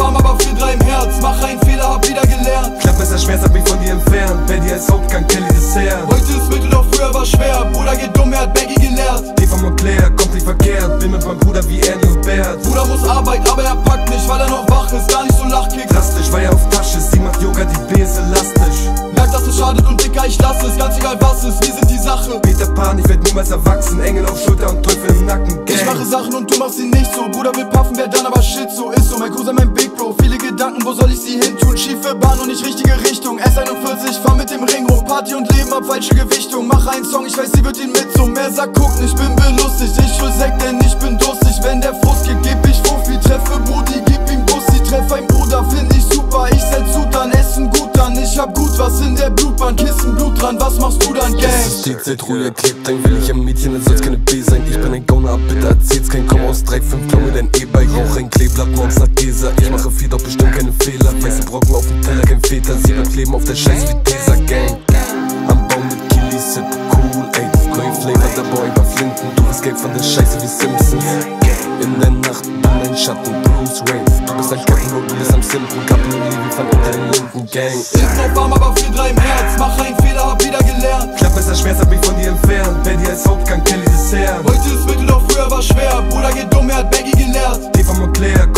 warm, aber für 3 im Herz. Mach einen Fehler, hab wieder gelernt. Klappmesser-Schmerz hat mich von dir entfernt. Betty als Hauptgang, Kelly Dessert. Heute ist Mittel, doch früher war schwer. Bruder geht dumm, er hat Baggy gelehrt. Eva Montclair, kommt nicht verkehrt. Bin mit meinem Bruder wie Ernie und Bert. Bruder muss Arbeit, aber er packt nicht, weil er noch wach ist. Gar nicht so lachkick. Drastisch, weil er auf Tasche ist. Sie macht Yoga, die B ist elastisch. Merkt, dass es schadet und Dicker, ich lass es. Ganz egal was ist, wir sind die Sache. Peter Pan, ich werd niemals erwachsen. Engel auf Schulter und Teufel im Nacken. Gang. Ich mache Sachen und du machst sie nicht so. Bruder will puffen, wer dann aber shit, so ist so. Mein Cousin, mein Big Bro, viele Gedanken, wo soll ich sie hin tun? Schiefe Bahn und nicht richtige Richtung. S41, fahr mit dem Ring hoch. Party und Leben ab falsche Gewichtung. Mach einen Song, ich weiß, sie wird ihn mit so. Mehr sagt, gucken, ich bin belustigt. Ich hol Sekt, denn ich bin durstig. Wenn der Frust geht, geb ich Fuffi. Treffe Brudi, gib ihm Bussi. Treff ein Bruder, find ich super. Ich setz Hut an, essen gut an. Ich hab gut was in der Blutbahn. Kissen, Blut dran, was machst du dann, Gang? Es ist die Zeit, ruhiger klebt. Dann will ich ein Mädchen, dann soll's keine B sein. Ich bin ein Gauner, bitte erzähl's kein Komm aus 3, 5 Klo mit ein E-Bike. Rauch ein Kleeblatt, morgens nach Gesa. Ich mache viel, doch bestimmt keine Fehler. Weiße Brocken auf dem Teller, kein Väter. Sie bleibt kleben auf der Scheiß wie dieser Gang. Am Baum mit Kili, sip cool, ey. Neue Flavor, der Boy bei Flinten. Du bist Geld von der Scheiße wie Simpsons. In der Nacht bin ein Schatten, Bruce Wayne. Du bist ein Rock'n'Roll, du bist am Simpen. Kappen wie von unter den linken Gang. Ist noch warm, aber für 3 im Herz. Mach einen Fehler, hab wieder gelernt. Klappmesser-Schmerz hat mich von dir entfernt. Betty als Hauptgang, Kelly Dessert. Heute ist Mittel, doch früher war schwer. Bruder geht dumm, er hat Baggy gelehrt. Eva Montclair,